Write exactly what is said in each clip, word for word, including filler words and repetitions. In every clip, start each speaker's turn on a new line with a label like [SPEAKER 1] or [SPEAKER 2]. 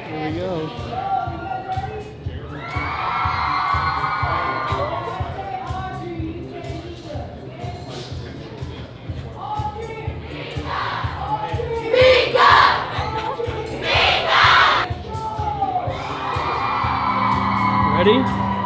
[SPEAKER 1] Here we go. Ready?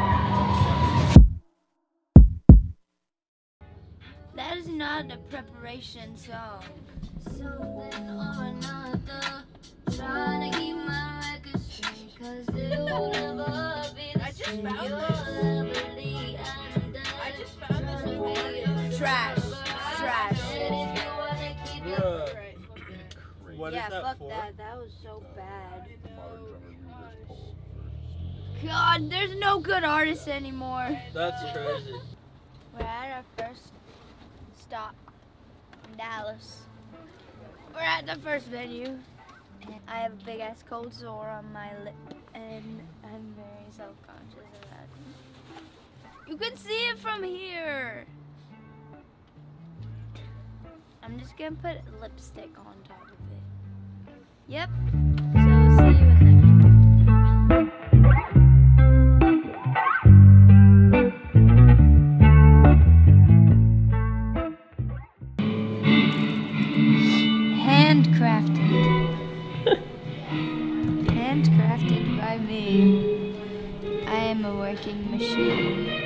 [SPEAKER 2] That is not a preparation song. Something or another, trying to keep my record straight, cause it will never be the
[SPEAKER 3] I just
[SPEAKER 2] same.
[SPEAKER 3] found
[SPEAKER 2] You're
[SPEAKER 3] this.
[SPEAKER 2] lovely and
[SPEAKER 3] I just found this in video.
[SPEAKER 2] trash. Trash.
[SPEAKER 4] Bruh. What
[SPEAKER 2] Yeah,
[SPEAKER 4] is that
[SPEAKER 2] fuck
[SPEAKER 4] for?
[SPEAKER 2] that. That was so bad.
[SPEAKER 4] Modern drummer readers poll.
[SPEAKER 2] God, there's no good artists anymore.
[SPEAKER 4] That's crazy.
[SPEAKER 2] We're at our first stop in Dallas. We're at the first venue. And I have a big ass cold sore on my lip, and I'm very self-conscious of that. You can see it from here. I'm just gonna put lipstick on top of it. Yep. So see you in there. Handcrafted. Handcrafted by me. I am a working machine.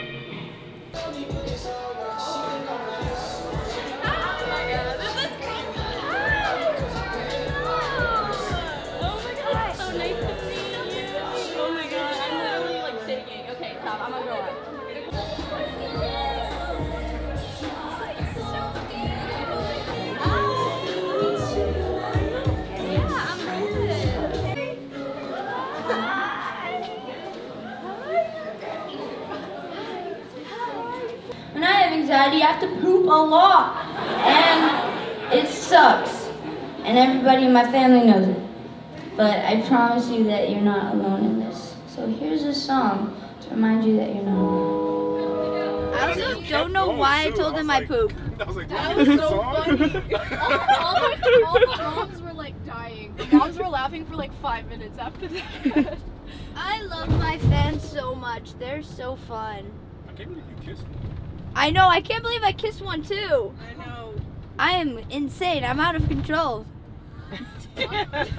[SPEAKER 2] When I have anxiety, I have to poop a lot, and it sucks, and everybody in my family knows it. But I promise you that you're not alone in this. So here's a song to remind you that you're not alone. I also don't know why I told them I poop.
[SPEAKER 5] I was like,
[SPEAKER 3] That was so funny. all, all, the, all the moms were like dying. The moms were laughing for like five minutes after that.
[SPEAKER 2] I love my fans so much. They're so fun.
[SPEAKER 5] I can't believe you kissed me.
[SPEAKER 2] I know, I can't believe I kissed one too.
[SPEAKER 3] I know.
[SPEAKER 2] I am insane. I'm out of control. That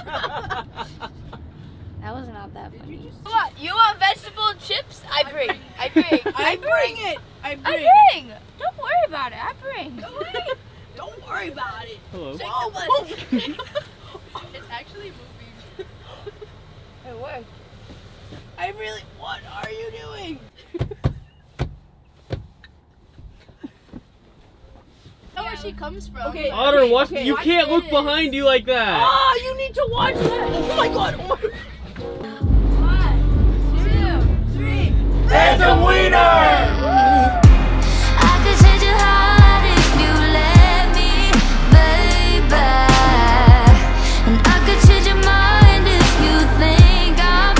[SPEAKER 2] was not that funny. You want, you want vegetable chips? I bring. I bring.
[SPEAKER 3] I bring it. I bring.
[SPEAKER 2] I bring. Don't worry about it. I bring.
[SPEAKER 3] Don't worry about it.
[SPEAKER 1] Hello.
[SPEAKER 3] Whoa, whoa. It's actually moving.
[SPEAKER 2] It worked.
[SPEAKER 3] I really. What are you doing? That's where she comes from. Okay.
[SPEAKER 1] Otter, watch.
[SPEAKER 3] okay,
[SPEAKER 1] You
[SPEAKER 3] watch
[SPEAKER 1] can't look
[SPEAKER 3] this.
[SPEAKER 1] behind you like that.
[SPEAKER 3] Oh, you need to watch that. Oh my god. Oh my.
[SPEAKER 2] One, two, three.
[SPEAKER 4] It's a winner!
[SPEAKER 6] I could change your heart if you let me, baby. And I could change your mind if you think I'm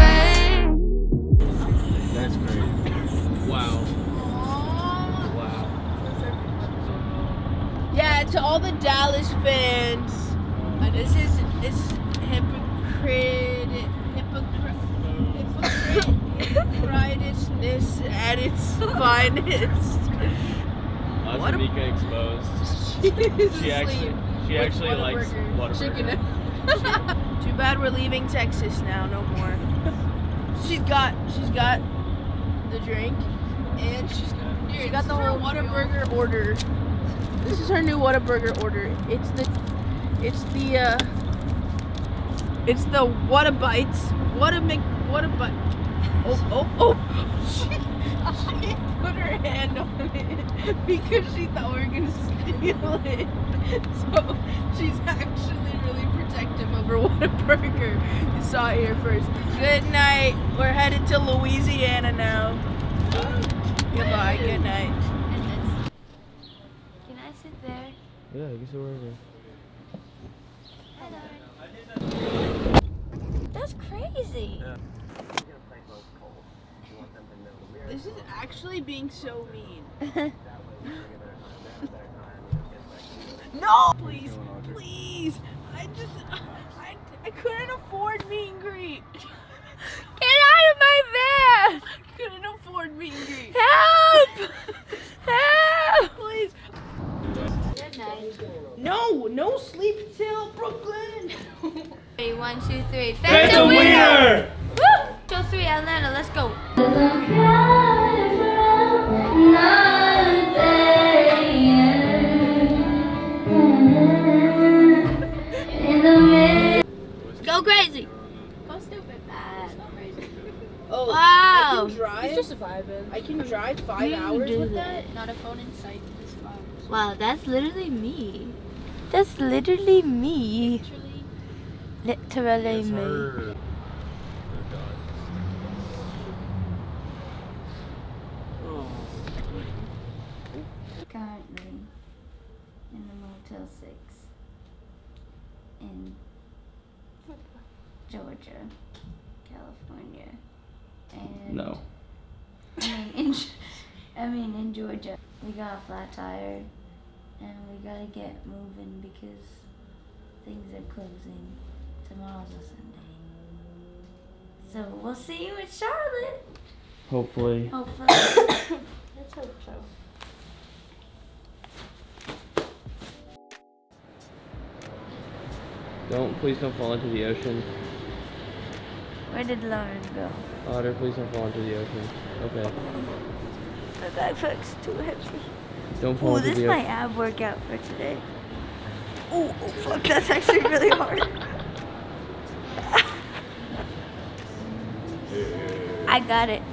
[SPEAKER 6] great.
[SPEAKER 4] That's great.
[SPEAKER 1] Wow. Wow.
[SPEAKER 3] Yeah, to all the Dallas fans, uh, this is this is hypocrite, hypocrite, hypocrite, hypocritishness at its finest. What a-
[SPEAKER 1] Azumika exposed.
[SPEAKER 3] She's
[SPEAKER 1] She actually,
[SPEAKER 3] asleep
[SPEAKER 1] she
[SPEAKER 3] with
[SPEAKER 1] actually likes
[SPEAKER 3] Whataburger. Chicken.
[SPEAKER 1] Whataburger.
[SPEAKER 3] Too bad we're leaving Texas now. No more. She's got she's got the drink, and she's got, she got the whole Whataburger order. This is her new Whataburger order. It's the, it's the, uh, it's the Whatabites. Whata Mc, Whatabite. Oh, oh, oh! She, she put her hand on it because she thought we were gonna steal it. So she's actually really protective of her Whataburger. You saw it here first. Good night. We're headed to Louisiana now. Goodbye. Good night.
[SPEAKER 2] Can I sit there?
[SPEAKER 1] Yeah, you can sit wherever.
[SPEAKER 2] Hello. That's crazy.
[SPEAKER 4] Yeah.
[SPEAKER 3] This is actually being so mean. No! Please, please. I just, I, I couldn't afford meet and No sleep till Brooklyn.
[SPEAKER 2] Ready, one, two, three.
[SPEAKER 1] Phantom Wiener!
[SPEAKER 2] Woo! Show three, Atlanta, let's go. Go crazy. Go stupid.
[SPEAKER 3] Oh,
[SPEAKER 2] Wow.
[SPEAKER 3] I can drive.
[SPEAKER 1] He's just vibing.
[SPEAKER 3] I can drive five
[SPEAKER 2] You
[SPEAKER 3] hours
[SPEAKER 2] do
[SPEAKER 3] with
[SPEAKER 2] that.
[SPEAKER 3] that.
[SPEAKER 5] Not a phone in sight this far.
[SPEAKER 2] Wow, that's literally me. That's literally me.
[SPEAKER 5] Literally.
[SPEAKER 2] Literally
[SPEAKER 1] It's
[SPEAKER 2] me.
[SPEAKER 1] her. Oh,
[SPEAKER 2] Currently in the Motel six in Georgia, California, and
[SPEAKER 1] no.
[SPEAKER 2] I mean in I mean in Georgia. We got a flat tire, and we gotta get moving because things are closing. Tomorrow's a Sunday, so we'll see you in Charlotte.
[SPEAKER 1] Hopefully.
[SPEAKER 2] Hopefully. Let's hope so.
[SPEAKER 1] Don't, please don't fall into the ocean.
[SPEAKER 2] Where did Lauren go?
[SPEAKER 1] Otter, please don't fall into the ocean. Okay.
[SPEAKER 2] My backpack's too heavy.
[SPEAKER 1] Don't fall
[SPEAKER 2] Oh,
[SPEAKER 1] into
[SPEAKER 2] this
[SPEAKER 1] the
[SPEAKER 2] is my
[SPEAKER 1] ocean.
[SPEAKER 2] ab workout for today. Oh, oh fuck, that's actually really hard. I got it.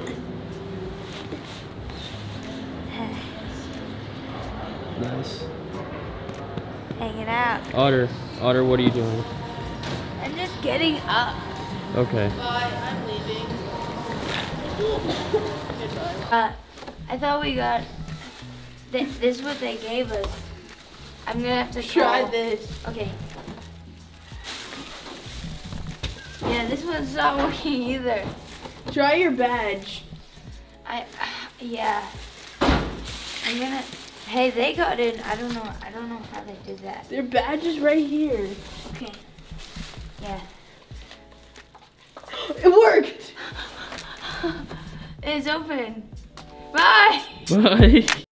[SPEAKER 1] Nice.
[SPEAKER 2] Hanging out.
[SPEAKER 1] Otter, Otter, what are you doing?
[SPEAKER 2] I'm just getting up.
[SPEAKER 1] Okay.
[SPEAKER 3] Bye, I'm leaving.
[SPEAKER 2] Uh, I thought we got. Th this is what they gave us. I'm gonna have to
[SPEAKER 3] Try
[SPEAKER 2] call.
[SPEAKER 3] this.
[SPEAKER 2] Okay. Yeah, this one's not working either.
[SPEAKER 3] Try your badge.
[SPEAKER 2] I, yeah. I'm gonna. Hey, they got in. I don't know. I don't know how they did that.
[SPEAKER 3] Their badge is right here.
[SPEAKER 2] Okay. Yeah.
[SPEAKER 3] It worked.
[SPEAKER 2] It's open. Bye.
[SPEAKER 1] Bye.